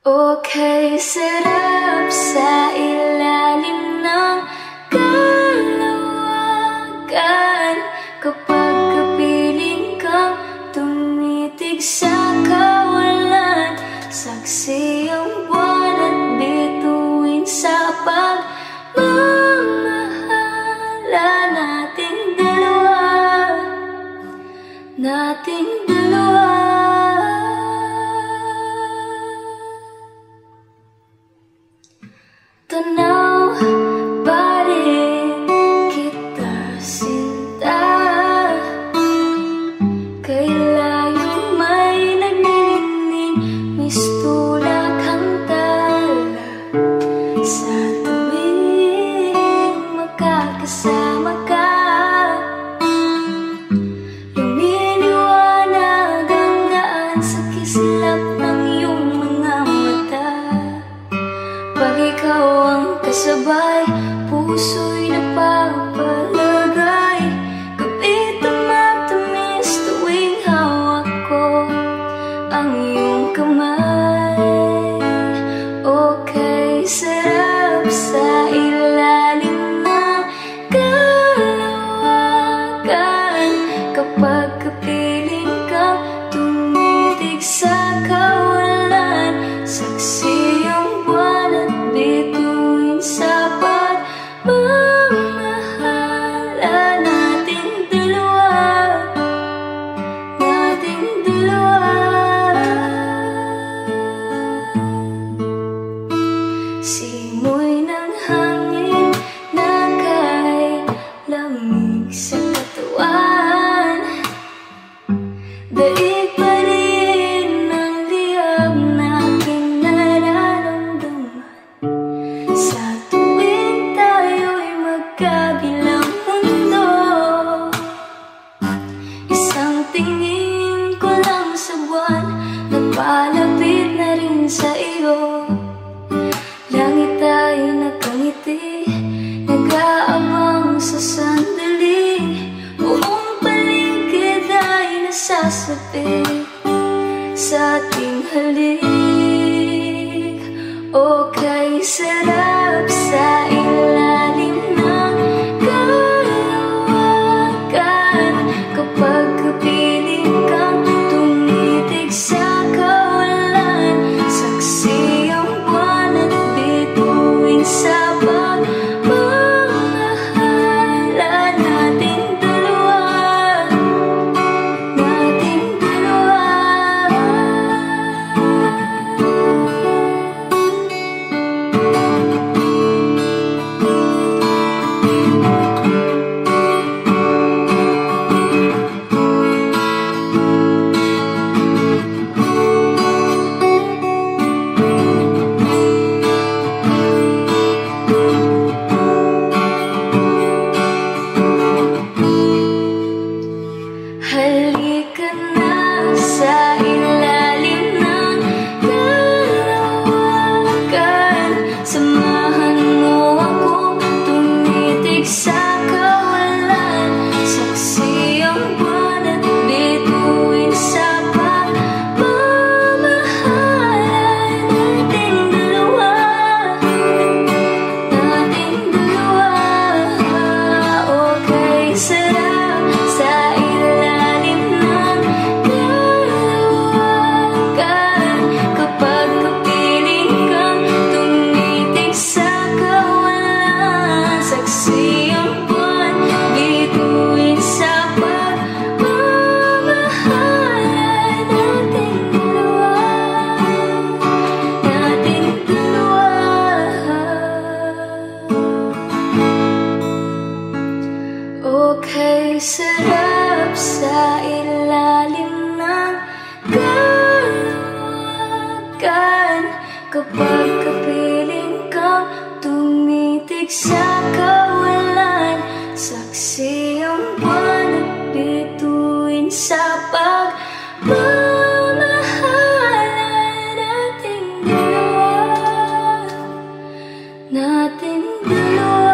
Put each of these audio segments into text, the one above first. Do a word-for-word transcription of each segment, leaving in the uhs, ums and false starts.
Okay, sarap sa ilalim ng kalawakan kapag kapiling kang tumitig sa kawalan. Saksi ang buwan at bituin sa pagmamahala nating dalawa, nating dalawa. Tanaw pa rin kita sinta, kay layong may nagniningning, mistulak ang tala. Sa tuwing makakasama ka, lumiliwanag ang daan sa kislap ng iyong mga mata. Pag ikaw ang kasabay, puso'y napapalagay. Kapit na matamis tuwing hawak ko ang iyong kamay. Okay, sarap sa ilalim ng kalawakan kapag kapiling kang tumitig sa kawalan. Saksi ang buwan at bituin sa pagmamahala nating dalawa, nating dalawa. Simoy ng hangin na kay lamig sa katawan, daig pa rin ang liyab na aking nararamdaman. Sa tuwing tayo'y magkabilang mundo, isang tingin ko lang sa buwan, napalapit na rin sa iyo. Langit ay nakangiti, nag-aabang sa sandali, buong paligid ay nasasapit sa ating halik. Okay, sarap sa ilalim ng kalawakan kapag kapiling kang tumitig sa kawalan. Saksi ang buwan at bituin sa pagmamahala nating dalawa, nating dalawa. Halika na sa ilalim ng kalawakan, samahan mo akong tumitig sa kawalan. Saksi ang buwan at bituin sa pagmamahala nating dalawa, nating dalawa. Okay, sarap sa ilalim ng kalawakan kapag kapiling kang tumitig sa kawalan. Saksi ang buwan, bituin sa pagmamahala nating dalawa, nating dalawa. Okay, sarap sa ilalim ng kalawakan kapag kapiling kang tumitig sa kawalan. Saksi ang buwan at bituin sa pagmamahala nating dalawa, nating dalawa.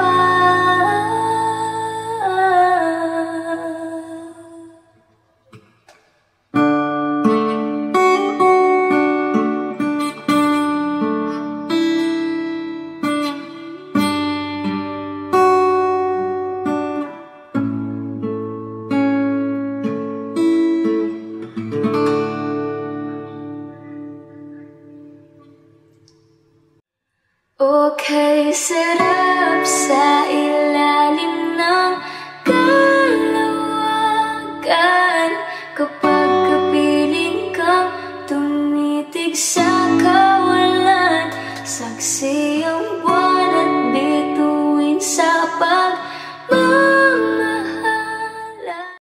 isa